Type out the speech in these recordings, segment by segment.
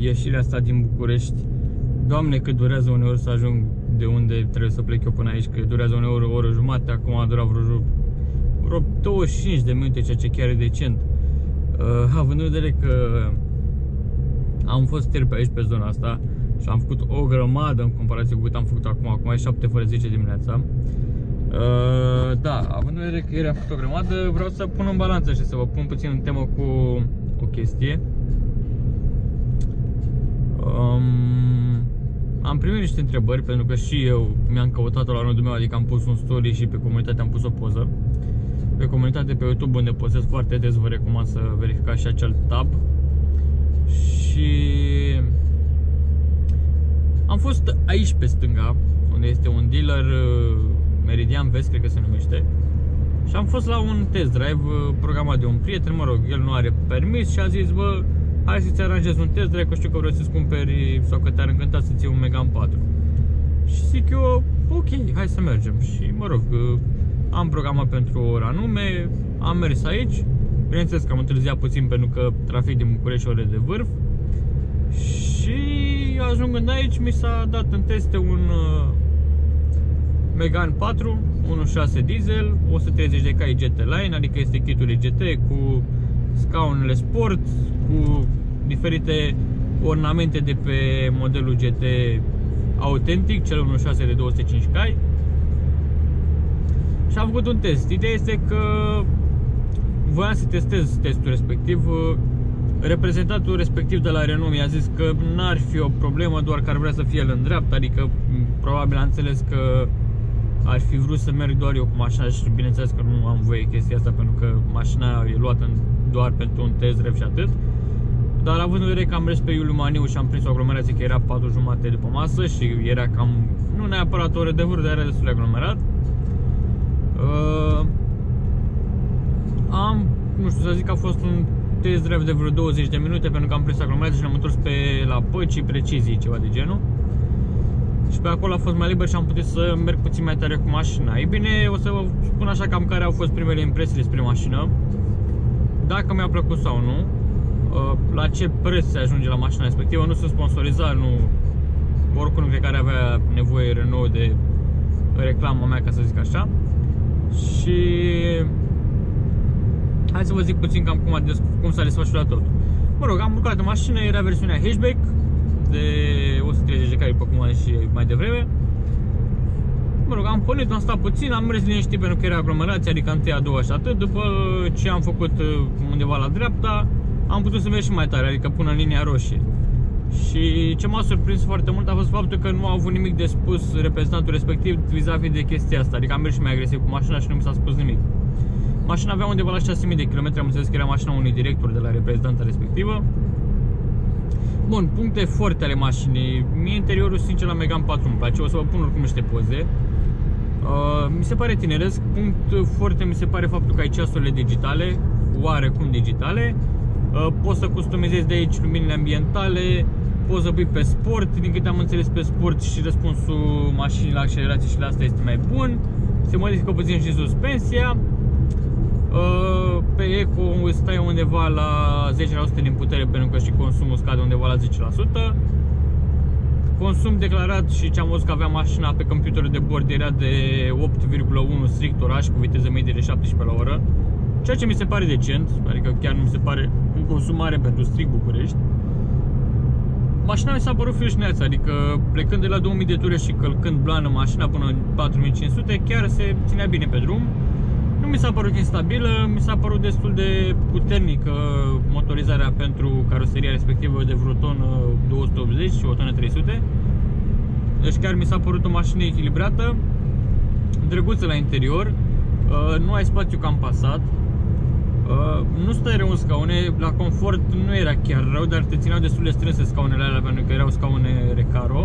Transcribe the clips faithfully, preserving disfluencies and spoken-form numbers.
ieșirea asta din București. Doamne, cât durează uneori să ajung de unde trebuie să plec eu până aici, că durează uneori o oră jumate, acum a durat vreo, vreo douăzeci și cinci de minute, ceea ce chiar e decent. Uh, având în vedere că am fost ieri pe aici pe zona asta și am făcut o grămadă în comparație cu cât am făcut acum, acum e șapte fără zece dimineața. Uh, da, având în vedere că ieri am făcut o grămadă, vreau să pun în balanță și să vă pun puțin în temă cu o chestie. Um, am primit niște întrebări, pentru că și eu mi-am căutat-o la rândul meu, adică am pus un story și pe comunitate am pus o poză. Pe comunitate pe YouTube, unde postez foarte des, vă recomand să verificați și acel tab. Și am fost aici pe stânga, unde este un dealer, Meridian Vest, cred că se numește. Și am fost la un test drive programat de un prieten, mă rog, el nu are permis și a zis, bă, hai să-ți aranjez un test drive, că știu că vrei să-ți cumperi sau că te-ar încânta să-ți iei un Megane patru. Și zic eu, ok, hai să mergem. Și mă rog, am programat pentru o oră anume, am mers aici. Bineînțeles că am întârziat puțin pentru că trafic din București, ore de vârf. Și ajungând aici mi s-a dat în teste un Megane patru unu virgulă șase diesel, o sută treizeci de cai G T Line, adică este kitul G T cu scaunele sport, cu diferite ornamente de pe modelul G T autentic, cel unu virgulă șase de două sute cinci cai. Și am făcut un test. Ideea este că voiam să testez testul respectiv. Reprezentantul respectiv de la Renault mi-a zis că n-ar fi o problemă, doar că ar vrea să fie el în dreapta, adică probabil a înțeles că ar fi vrut să merg doar eu cu mașina și bineînțeles că nu am voie chestia asta, pentru că mașina e luată doar pentru un test drive și atât. Dar având în vedere că am mers pe Iuliu Maniu și am prins o aglomerație, că era patru jumate după masă și era cam, nu neapărat o oră de vârf, dar era destul de aglomerat. Uh, am, nu știu să zic că a fost un test drive de vreo douăzeci de minute, pentru că am prins aglomerație și ne-am întors pe la Păcii, Precizii, ceva de genul. Și pe acolo a fost mai liber și am putut să merg puțin mai tare cu mașina. Ei bine, o să vă spun așa cam care au fost primele impresii despre mașină, dacă mi-a plăcut sau nu, la ce preț se ajunge la mașina respectivă. Nu sunt sponsorizat, nu, oricum nu cred că ar avea nevoie Renault de reclama mea, ca să zic așa. Și hai să vă zic puțin cam cum, cum s-a desfășurat totul. Mă rog, am lucrat în mașină, era versiunea hatchback de o sută treizeci de cai, după cum am zis și mai devreme. Mă rog, am pornit, am stat puțin, am mers liniștit pentru că era aglomerație, adică întâi, a doua și atât. După ce am făcut undeva la dreapta, am putut să merg și mai tare, adică până în linia roșie. Și ce m-a surprins foarte mult a fost faptul că nu a avut nimic de spus reprezentantul respectiv vis-a-vis de chestia asta. Adică am mers și mai agresiv cu mașina și nu mi s-a spus nimic. Mașina avea undeva la șase mii de kilometri, am înțeles că era mașina unui director de la reprezentanta respectivă. Bun, puncte forte ale mașinii. Mie interiorul, sincer, la Megane patru îmi place, o să vă pun oricum niște poze. Uh, mi se pare tineresc. Punct foarte mi se pare faptul că ai ceasurile digitale, oarecum digitale. Uh, poți să customizezi de aici luminile ambientale, poți să pui pe sport. Din câte am înțeles, pe sport și răspunsul mașinii la accelerație și la asta este mai bun. Se modifică puțin și suspensia. Uh, pe Eco stai undeva la zece la sută din putere, pentru că și consumul scade undeva la zece la sută. Consum declarat și ce am văzut că avea mașina pe computerul de bord era de opt virgulă unu strict oraș, cu viteză medie de șaptesprezece la oră, ceea ce mi se pare decent, adică chiar nu mi se pare un consum mare pentru strict București. Mașina mi s-a părut frâșneață, adică plecând de la două mii de ture și călcând blană mașina până în patru mii cinci sute, chiar se ținea bine pe drum. Nu mi s-a părut instabilă, mi s-a părut destul de puternică motorizarea pentru caroseria respectivă, de vreo tonă două sute optzeci și o tonă trei sute. Deci chiar mi s-a părut o mașină echilibrată, drăguță la interior, nu ai spațiu ca în Passat, nu stai rău în scaune, la confort nu era chiar rău, dar te țineau destul de strânse scaunele alea, pentru că erau scaune Recaro.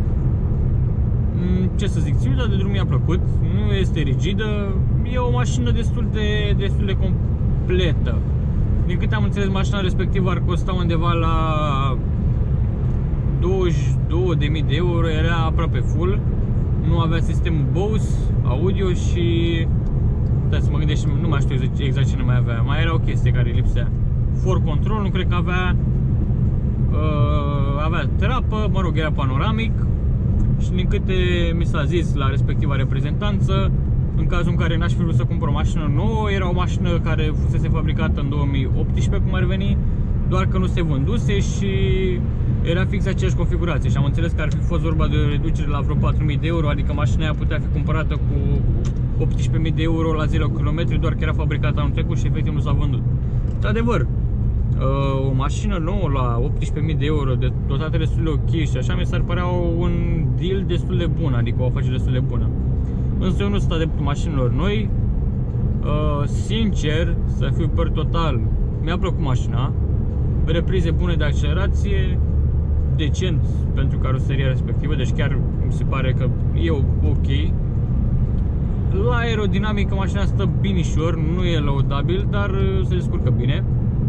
Ce să zic, ținuta de drum mi-a plăcut, nu este rigidă, e o mașină destul de, destul de completă. Din câte am înțeles, mașina respectivă ar costa undeva la douăzeci și două de mii de euro, era aproape full, nu avea sistemul Bose, audio și... Da, să mă gândesc, nu mai știu exact ce nu mai avea, mai era o chestie care lipsea. For Control, nu cred că avea... Uh, trapă, mă rog, era panoramic. Și din câte mi s-a zis la respectiva reprezentanță, în cazul în care n-aș fi vrut să cumpăr o mașină nouă, era o mașină care fusese fabricată în două mii optsprezece, cum ar veni, doar că nu se vânduse și era fix aceeași configurație. Și am înțeles că ar fi fost vorba de o reducere la vreo patru mii de euro, adică mașina aia putea fi cumpărată cu optsprezece mii de euro la zero kilometri, doar că era fabricată anul trecut și efectiv nu s-a vândut. De adevăr, o mașină nouă la optsprezece mii de euro, de dotată destul de ok și așa, mi s-ar părea un deal destul de bun, adică o afacere destul de bună. Însă eu nu sunt adeptul mașinilor noi. Sincer, să fiu per total, mi-a plăcut mașina, reprize bune de accelerație, decent pentru caroseria respectivă, deci chiar mi se pare că e ok. La aerodinamică mașina stă binișor, nu e laudabil, dar se descurcă bine.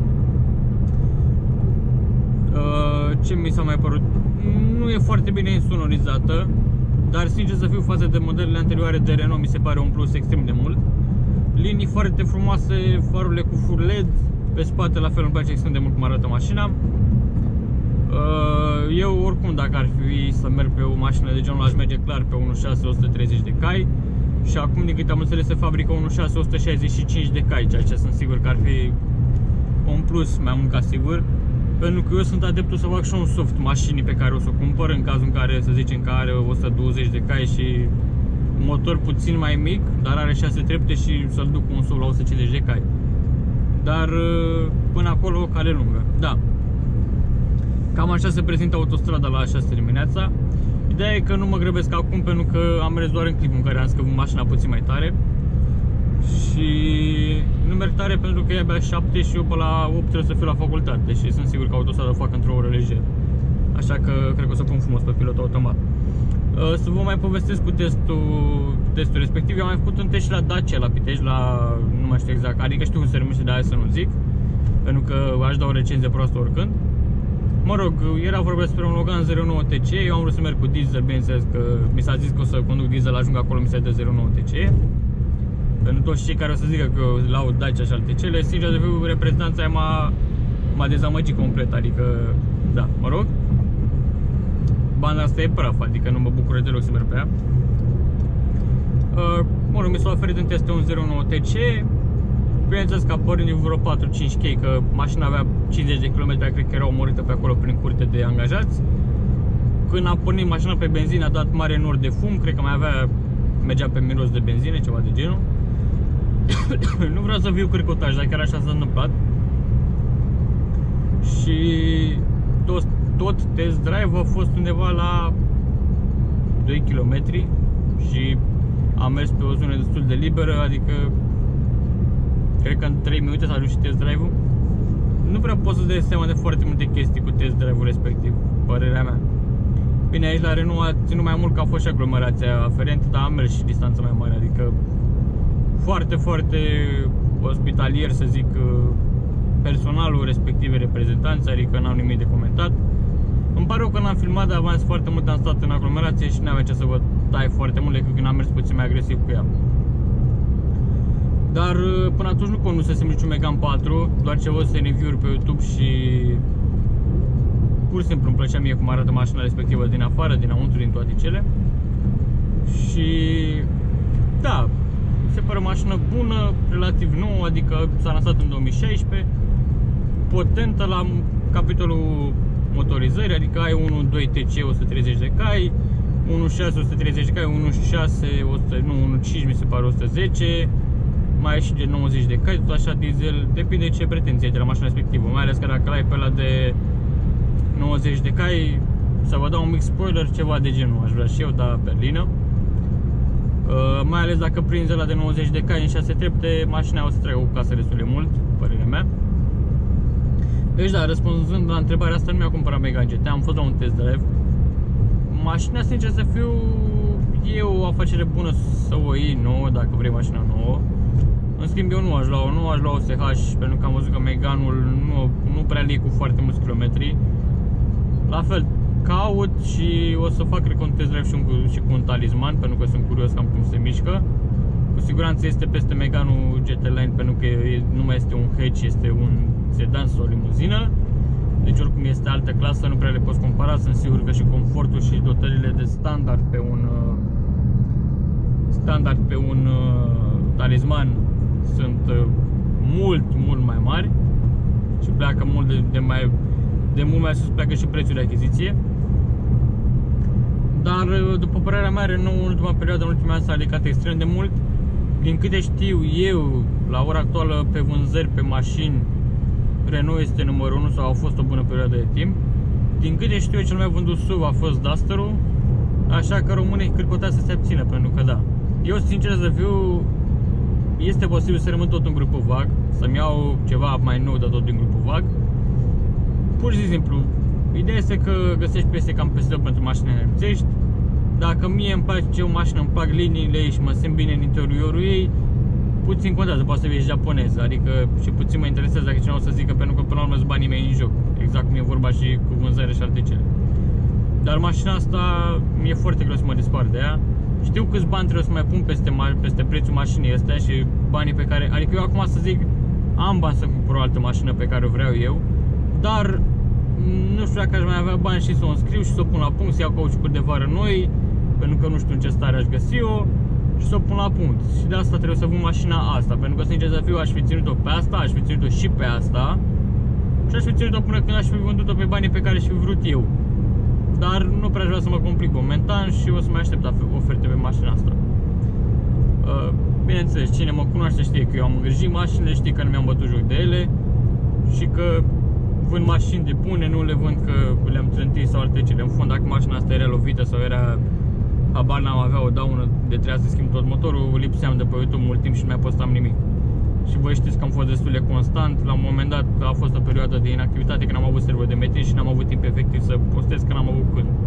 Ce mi s-a mai părut? Nu e foarte bine insonorizată, dar sincer să fiu, față de modelele anterioare de Renault, mi se pare un plus extrem de mult. Linii foarte frumoase, farurile cu fur L E D, pe spate la fel îmi place extrem de mult cum arată mașina. Eu oricum, dacă ar fi să merg pe o mașină de genul, aș merge clar pe unu punct șase o sută treizeci de cai. Și acum, din câte am înțeles, se fabrică unu punct șase o sută șaizeci și cinci de cai, ceea ce sunt sigur că ar fi un plus mai mult ca sigur. Pentru că eu sunt adeptul să fac și un soft mașinii pe care o să o cumpăr, în cazul în care, să zicem că are o sută douăzeci de cai și un motor puțin mai mic, dar are șase trepte și să-l duc cu un SUV la o sută cincizeci de cai. Dar până acolo o cale lungă. Da. Cam așa se prezintă autostrada la șase dimineața. Ideea e că nu mă grăbesc acum pentru că am mers doar în clipul în care am scăpat mașina puțin mai tare. Și nu merg tare pentru că e abia șapte și eu pe la opt trebuie să fiu la facultate și sunt sigur că autostrada o fac într-o oră lejer. Așa că cred că o să pun frumos pe pilot automat. Să vă mai povestesc cu testul, testul respectiv. Eu am mai făcut un test și la Dacia, la Pitești, la, nu mai știu exact, adică știu cum se numește, de aia să nu zic, pentru că aș da o recenzie proastă oricând. Mă rog, era vorba despre un Logan zero nouă T C, eu am vrut să merg cu diesel, bineînțeles că mi s-a zis că o să conduc diesel, ajung acolo, mi se dă zero nouă T C. Pentru toți cei care o să zică că eu laud Dacia și alte cele, sincer să fiu, reprezentanța aia m-a m-a dezamăgit complet, adică, da, mă rog. Banda asta e praf, adică nu mă bucur deloc să merg pe ea. Uh, mă rog, mi s-a oferit în test un zero nouă T C. Bineînțeles că a pornit vreo patru cinci K, că mașina avea cincizeci de kilometri, cred că era omorâtă pe acolo prin curte de angajați. Când a pornit mașina pe benzină, a dat mare nor de fum, cred că mai avea, mergea pe miros de benzină, ceva de genul. Nu vreau să fiu cârcotaj, dar chiar așa s-a întâmplat. Și tot, tot test drive a fost undeva la doi kilometri și am mers pe o zonă destul de liberă, adică cred că în trei minute s-a ajuns și test drive-ul. Nu prea pot să-ți dai seama de foarte multe chestii cu test drive-ul respectiv, părerea mea. Bine, aici la Renault a ținut mai mult că a fost și aglomerația aferentă, dar am mers și distanță mai mare, adică foarte, foarte ospitalier, să zic, personalul respectiv, reprezentanții, adică n-am nimic de comentat. Îmi pare rău că n-am filmat de avans foarte mult, am stat în aglomerație și n-aveam ce să vă tai foarte mult, decât când am mers puțin mai agresiv cu ea. Dar până atunci nu condusesem niciun Megane patru, doar ce văd review-uri pe YouTube și pur și simplu îmi plăcea mie cum arată mașina respectivă din afară, dinăuntru, din toate cele. Și da, se pare o mașină bună, relativ nouă, adică s-a lansat în două mii șaisprezece, potentă la capitolul motorizări, adică ai unu punct doi T C o sută treizeci de cai, unu punct șase o sută treizeci de cai, unu punct șase o sută, nu, unu punct cinci mi se pare o sută zece, mai ai și de nouăzeci de cai, tot așa diesel, depinde ce pretenție ai de la mașina respectivă, mai ales că dacă ai pe ăla de nouăzeci de cai, să vă dau un mic spoiler, ceva de genul, aș vrea și eu, dar berlină. Uh, mai ales dacă prinzi ăla de nouăzeci de cai în șase trepte, mașina o să treacă cu casă destul de mult, părerea mea. Deci da, răspunzând la întrebarea asta, nu mi-a cumpărat Megane G T, am fost la un test drive. Mașina, sincer să fiu, e o afacere bună să o iei nouă, dacă vrei mașina nouă. În schimb, eu nu aș lua-o, nu aș lua o S H, pentru că am văzut că Megane-ul nu, nu prea lie cu foarte mulți kilometri. La fel, caut și o să fac, cred că, un test drive și, un, și cu un talisman, pentru că sunt curios cam cum se mișcă. Cu siguranță este peste Megane-ul G T Line, pentru că nu mai este un hatch, este un sedan sau o limuzină. deci oricum este altă clasă, nu prea le poți compara. Sunt sigur că și confortul și dotările de standard pe un standard pe un Talisman sunt mult, mult mai mari și pleacă mult de, de mai de mult mai sus pleacă și prețul de achiziție. Dar după părerea mea, Renault în ultima perioadă, în ultimii ani s-a ridicat extrem de mult. Din câte știu eu, la ora actuală pe vânzări pe mașini, Renault este numărul unu sau a fost o bună perioadă de timp. Din câte știu eu, cel mai vândut S U V a fost Duster-ul, așa că românii cârcotea să se abțină, pentru că da. Eu, sincer să fiu, este posibil să rămân tot în grupul V A G, să-mi iau ceva mai nou, dar tot din grupul V A G. Pur și simplu, ideea este că găsești peste cam peste tot pentru mașini nemțești. Dacă mie îmi place o mașină, îmi plac liniile ei și mă simt bine în interiorul ei, puțin contează, poate să fie și japonez, adică și puțin mă interesează dacă cineva o să zică, pentru că până la urmă sunt banii mei în joc, exact cum e vorba și cu vânzare și alte cele. Dar mașina asta mi-e foarte greu să mă despart de ea. Știu câți bani trebuie să mai pun peste, peste prețul mașinii astea și banii pe care, adică eu acum să zic, am bani să cumpăr o altă mașină pe care o vreau eu, dar nu știu dacă aș mai avea bani și să o înscriu și să o pun la punct, să iau cauciucuri de vară noi, pentru că nu știu în ce stare aș găsi-o, și să o pun la punct. Și de asta trebuie să vând mașina asta, pentru că, sincer să fiu, aș fi ținut-o pe asta, aș fi ținut-o și pe asta și aș fi ținut-o până când aș fi vândut-o pe banii pe care aș fi vrut eu. Dar nu prea aș vrea să mă complic momentan și o să mai aștept oferte pe mașina asta. Bineînțeles, cine mă cunoaște știe că eu am îngrijit mașinile, știe că nu mi-am bătut joc de ele și că vând mașini de bune, nu le vând că le-am trântit sau alte cele. În fond, dacă mașina asta era lovită sau era, habar n-am avea o daună de trebuia să schimb tot motorul, lipseam de pe YouTube mult timp și nu mai postam nimic. Și voi știți că am fost destul de constant. La un moment dat a fost o perioadă de inactivitate când am avut server de metin și n-am avut timp efectiv să postez, că n-am avut când.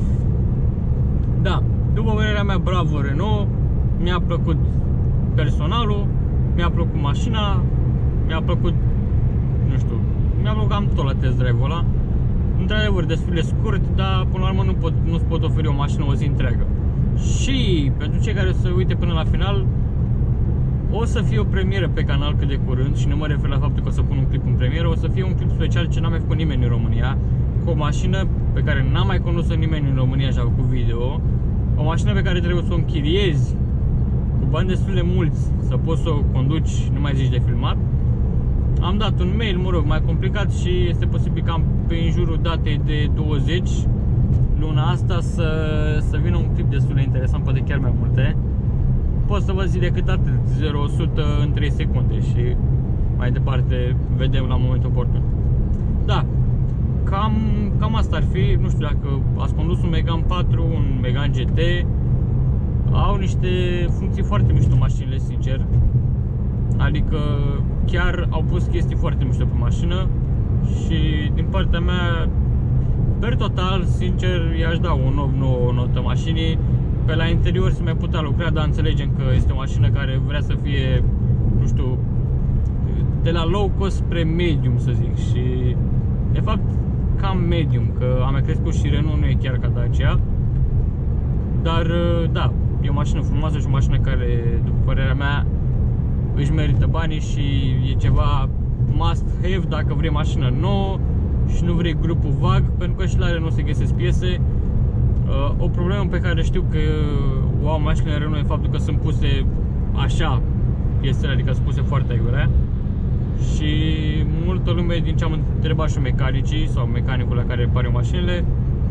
Da, după părerea mea, bravo Renault, mi-a plăcut personalul, mi-a plăcut mașina, mi-a plăcut, nu știu, mi-a plăcut cam tot la test drive-ul ăla. Într-adevăr, destul de scurt, dar până la urmă nu pot, nu-ți pot oferi o mașină o zi întreagă. Și pentru cei care se uite până la final, o să fie o premieră pe canal cât de curând și nu mă refer la faptul că o să pun un clip în premieră, o să fie un clip special ce n-a mai făcut nimeni în România, cu o mașină pe care n-a mai condus nimeni în România și a făcut video, o mașină pe care trebuie să o închiriezi cu bani destul de mulți să poți să o conduci, nu mai zici de filmat. Am dat un mail, mă rog, mai complicat și este posibil cam pe în jurul datei de douăzeci luna asta să, să vină un clip destul de interesant, poate chiar mai multe. Pot să vă zic decât atât, zero la sută în trei secunde și mai departe vedem la momentul oportun. Da, cam, cam asta ar fi, nu știu dacă ați condus un Megane patru, un Megane G T, au niște funcții foarte mișto mașinile, sincer. Adică chiar au pus chestii foarte mișto pe mașină și din partea mea, per total, sincer, i-aș da un opt nouă notă mașinii. Pe la interior se mai putea lucra, dar înțelegem că este o mașină care vrea să fie, nu știu, de la low cost spre medium, să zic. Și de fapt cam medium, că am mai crescut și Renault nu e chiar ca Dacia. Dar da, e o mașină frumoasă și o mașină care, după părerea mea, își merită banii și e ceva must have dacă vrei mașină nouă și nu vrei grupul V A G, pentru că și la Renault se găsesc piese. O problemă pe care știu că o au mașinile Renault e faptul că sunt puse așa piesele, adică sunt puse foarte aiurea. Și multă lume, din ce am întrebat și mecanicii sau mecanicul la care repare mașinile,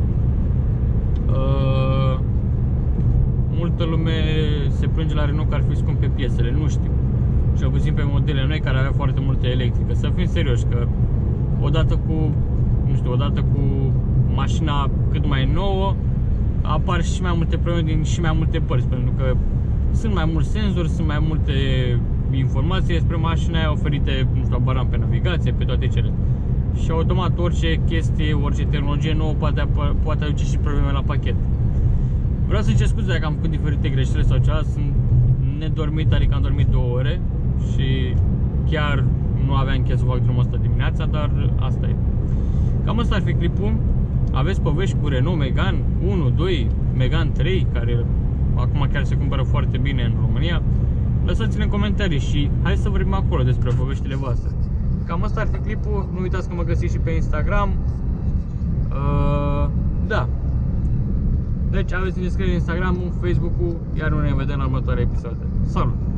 uh, multă lume se plânge la Renault că ar fi scumpe piesele, nu știu. Cel puțin pe modele noi care avea foarte multe electrică. Să fim serioși că odată cu, nu știu, odată cu mașina cât mai nouă apar și mai multe probleme din și mai multe părți, pentru că sunt mai mulți senzori, sunt mai multe informații despre mașina aia oferite, nu știu, abaram pe navigație, pe toate cele. Și automat orice chestie, orice tehnologie nouă poate, poate aduce și probleme la pachet. Vreau să-i cer scuze dacă am făcut diferite greșeli sau ceva, sunt nedormit, adică am dormit două ore și chiar nu aveam chef să fac drumul ăsta dimineața, dar asta e. Cam asta ar fi clipul. Aveți povești cu Renault Megane unu, doi, Megane trei, care acum chiar se cumpără foarte bine în România? Lăsați-le în comentarii și hai să vorbim acolo despre poveștile voastre. cam asta ar fi clipul. Nu uitați că mă găsiți și pe Instagram. uh, Da. Deci aveți în descriere Instagram-ul, Facebook-ul, iar noi ne vedem la următoare episoade. Salut!